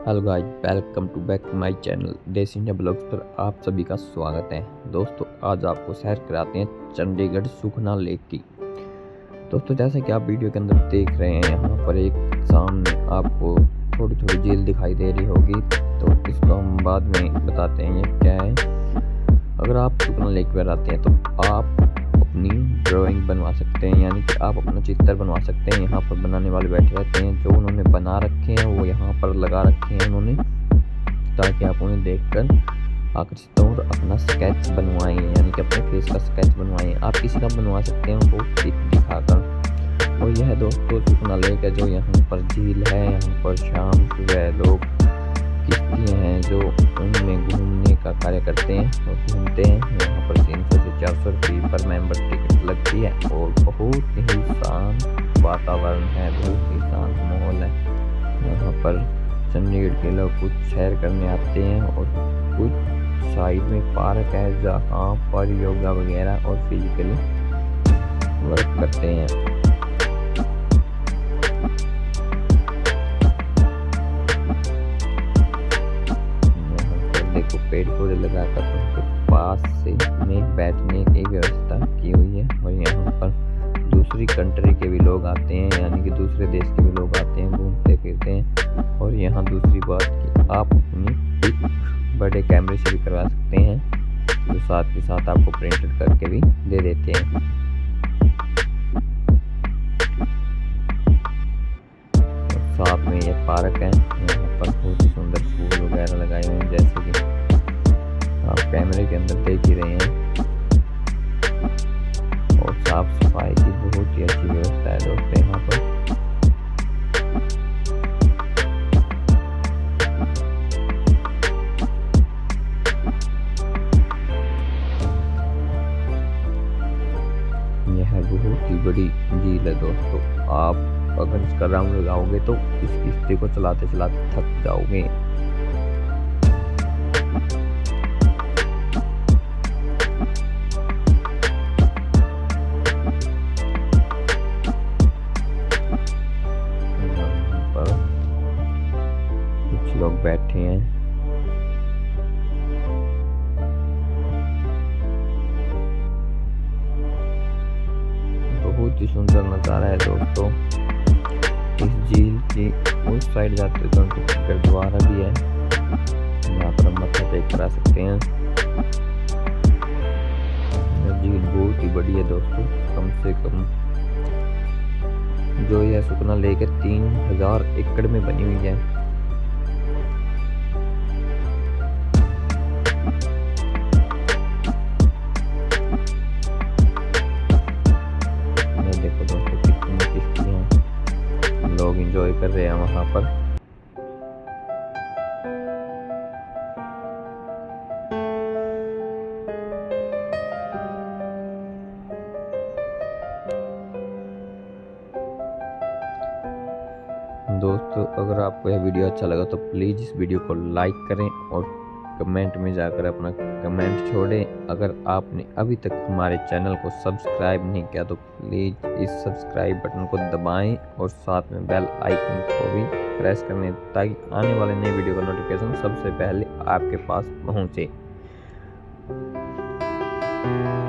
Hello guys, welcome to back my channel Desi India blogs पर आप सभी का स्वागत है। दोस्तों, आज आपको सैर कराते हैं चंडीगढ़ सुखना लेक की। दोस्तों, जैसे कि आप वीडियो के अंदर देख रहे हैं, यहाँ पर एक सामने आपको थोड़ी थोड़ी झील दिखाई दे रही होगी, तो इसको हम बाद में बताते हैं ये क्या है। अगर आप सुखना लेक पर आते हैं तो आप अपनी ड्राइंग बनवा सकते हैं, यानी कि आप अपना चित्र बनवा सकते हैं। यहाँ पर बनाने वाले बैठे रहते हैं, जो उन्होंने बना रखे हैं वो यहाँ पर लगा रखे हैं उन्होंने, ताकि आप उन्हें देखकर आकर्षित हो और अपना स्केच बनवाएं, यानी कि अपने फेस का स्केच बनवाएं। आप किसी का बनवा सकते हैं वो दिखाकर। और यह दोस्तों सुखना लेक है, जो यहाँ पर झील है। यहाँ पर शाम सुबह लोग किश्तियाँ हैं जो उनमें घूमने का कार्य करते हैं और घूमते हैं। यहाँ पर 300 से 400 रुपये पर मेंबर टिकट लगती है और बहुत ही शांत वातावरण है, बहुत ही शांत माहौल है। यहाँ पर चंडीगढ़ के लोग कुछ सैर करने आते हैं और कुछ साइड में पार्क है जहाँ पर योगा वगैरह और फिजिकली वर्क करते हैं। देखो, पेड़ पौधे लगाकर उनके पास से में बैठने की व्यवस्था की हुई है। और यहाँ पर दूसरी कंट्री के भी लोग आते हैं, यानी कि दूसरे देश के भी लोग आते हैं, घूमते फिरते हैं। और यहाँ दूसरी बात कि आप अपनी पिक बड़े कैमरे से भी करवा सकते हैं, जो साथ के साथ आपको प्रिंटेड करके भी दे देते हैं। और साथ में ये पार्क है, यहाँ पर बहुत ही सुंदर फूल वगैरह लगाए हुए हैं, जैसे कि आप कैमरे के अंदर देख ही रहे हैं। और साफ सफाई की बहुत ही अच्छी व्यवस्था है दोस्तों यहाँ पर। यह बहुत ही बड़ी झील है दोस्तों। आप अगर इसका राउंड लगाओगे तो इस किश्ती को चलाते चलाते थक जाओगे। कुछ लोग बैठे हैं। बहुत ही सुंदर नज़ारा है दोस्तों। इस झील की उस साइड जाते तो गुरुद्वारा भी है, यहाँ पर हम मत्था टेक करा सकते हैं। झील बहुत ही बड़ी है दोस्तों, कम से कम जो यह सुखना लेक 3000 एकड़ में बनी हुई है। देखो दोस्तों, कितनी किश्तियां लोग एंजॉय कर रहे हैं वहां पर। दोस्तों, अगर आपको यह वीडियो अच्छा लगा तो प्लीज़ इस वीडियो को लाइक करें और कमेंट में जाकर अपना कमेंट छोड़ें। अगर आपने अभी तक हमारे चैनल को सब्सक्राइब नहीं किया तो प्लीज़ इस सब्सक्राइब बटन को दबाएं और साथ में बेल आइकन को भी प्रेस करें, ताकि आने वाले नए वीडियो का नोटिफिकेशन सबसे पहले आपके पास पहुंचे।